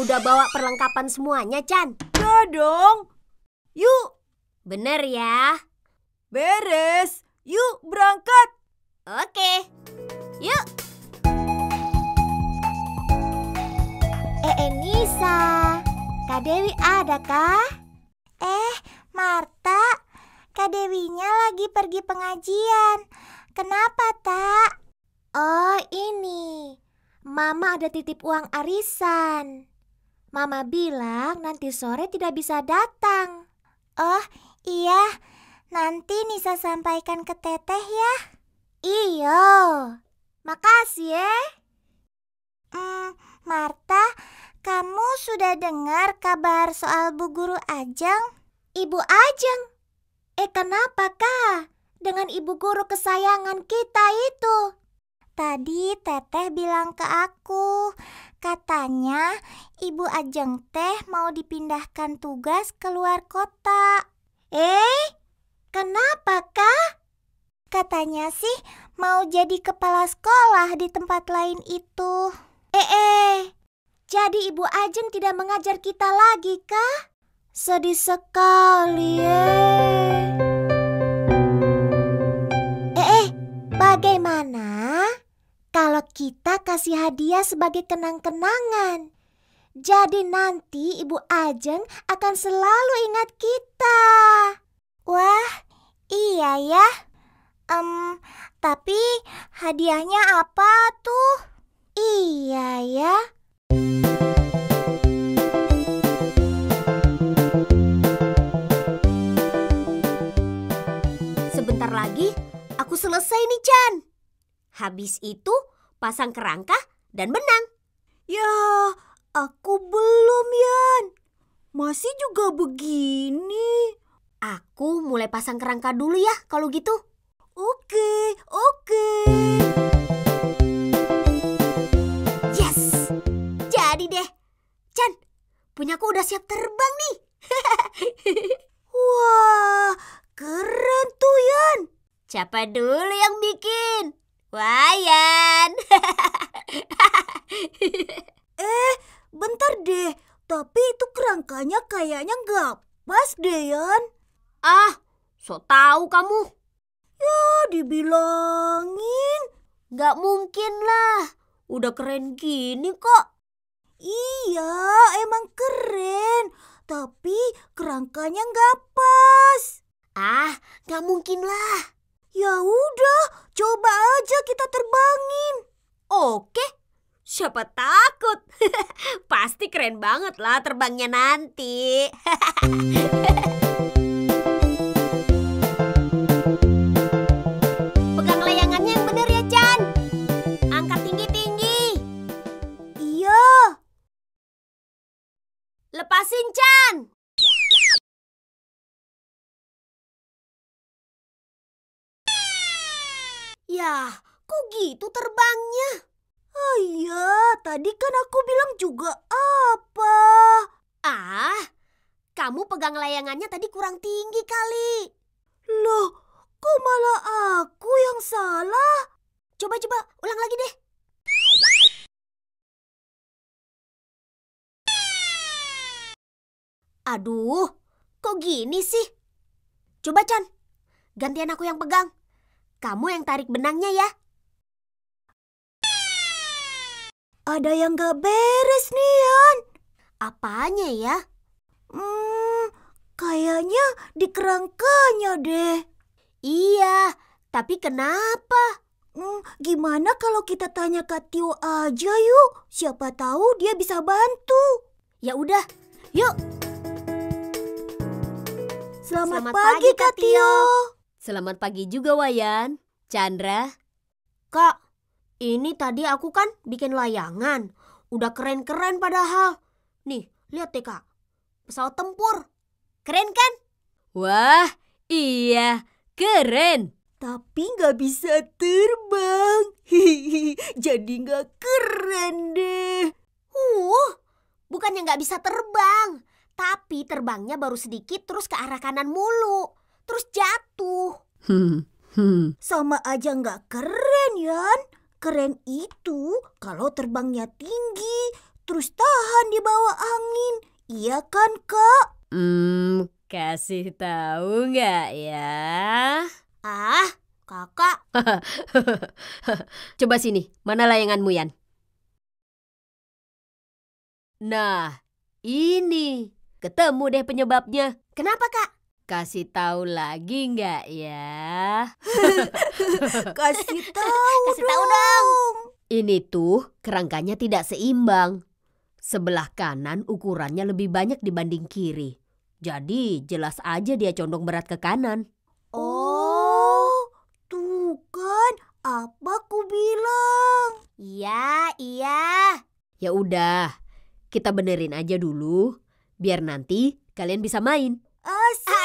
Udah bawa perlengkapan semuanya, Chan? Ya dong. Yuk. Bener ya? Beres. Yuk berangkat. Oke. Yuk. Nisa, Kak Dewi ada kah? Marta, Kak Dewinya lagi pergi pengajian. Kenapa, Tak? Oh, ini. Mama ada titip uang arisan. Mama bilang nanti sore tidak bisa datang. Oh, iya. Nanti Nisa sampaikan ke Teteh ya. Iya. Makasih ya. Marta, kamu sudah dengar kabar soal Bu Guru Ajeng? Ibu Ajeng? Kenapa, Kak? Dengan ibu guru kesayangan kita itu. Tadi Teteh bilang ke aku, katanya Ibu Ajeng teh mau dipindahkan tugas ke luar kota. Kenapa, Kak? Katanya sih mau jadi kepala sekolah di tempat lain itu. Jadi Ibu Ajeng tidak mengajar kita lagi, kah? Sedih sekali ya. Bagaimana kalau kita kasih hadiah sebagai kenang-kenangan? Jadi nanti Ibu Ajeng akan selalu ingat kita. Wah, iya ya. Tapi hadiahnya apa tuh? Iya ya. Sebentar lagi aku selesai nih, Chan. Habis itu pasang kerangka dan benang. Ya, aku belum, Yan. Masih juga begini. Aku mulai pasang kerangka dulu ya kalau gitu. Oke. Yes, jadi deh. Chan, punyaku udah siap terbang nih. Wah, keren tuh, Yan. Siapa dulu yang bikin? Wayan. Bentar deh. Tapi itu kerangkanya kayaknya nggak pas deh, Yan. Ah, so tahu kamu. Ya, dibilangin. Nggak mungkin lah. Udah keren gini kok. Iya, emang keren. Tapi kerangkanya nggak pas. Ah, nggak mungkin lah. Ya udah, coba aja kita terbangin. Oke, siapa takut? Pasti keren banget lah terbangnya nanti. Pegang layangannya yang bener ya, Chan. Angkat tinggi-tinggi. Iya. Lepasin, Chan. Yah, kok gitu terbangnya? Ah iya, tadi kan aku bilang juga apa? Ah, kamu pegang layangannya tadi kurang tinggi kali. Loh, kok malah aku yang salah? Coba, ulang lagi deh. Aduh, kok gini sih? Coba, Chan, gantian aku yang pegang. Kamu yang tarik benangnya ya. Ada yang gak beres nih, Yan. Apanya ya? Kayaknya di kerangkanya deh. Iya, tapi kenapa? Gimana kalau kita tanya Kak Tio aja yuk? Siapa tahu dia bisa bantu. Ya udah, yuk. Selamat pagi, Kak Tio. Selamat pagi juga, Wayan. Chandra. Kak, ini tadi aku kan bikin layangan. Udah keren-keren padahal. Nih, lihat deh, Kak. Pesawat tempur. Keren kan? Wah, iya, keren. Tapi gak bisa terbang. Jadi gak keren deh. Bukannya gak bisa terbang. Tapi terbangnya baru sedikit terus ke arah kanan mulu. Terus jatuh. Sama aja gak keren, Yan. Keren itu kalau terbangnya tinggi, terus tahan di bawah angin. Iya kan, Kak? Kasih tahu nggak ya? Ah, Kakak. Coba sini, mana layanganmu, Yan? Nah, ini. Ketemu deh penyebabnya. Kenapa, Kak? Kasih tahu lagi nggak ya? Kasih tahu Kasih tahu dong. Ini tuh kerangkanya tidak seimbang. Sebelah kanan ukurannya lebih banyak dibanding kiri. Jadi jelas aja dia condong berat ke kanan. Oh, tuh kan apa ku bilang. Iya. Ya udah, kita benerin aja dulu biar nanti kalian bisa main. Asik.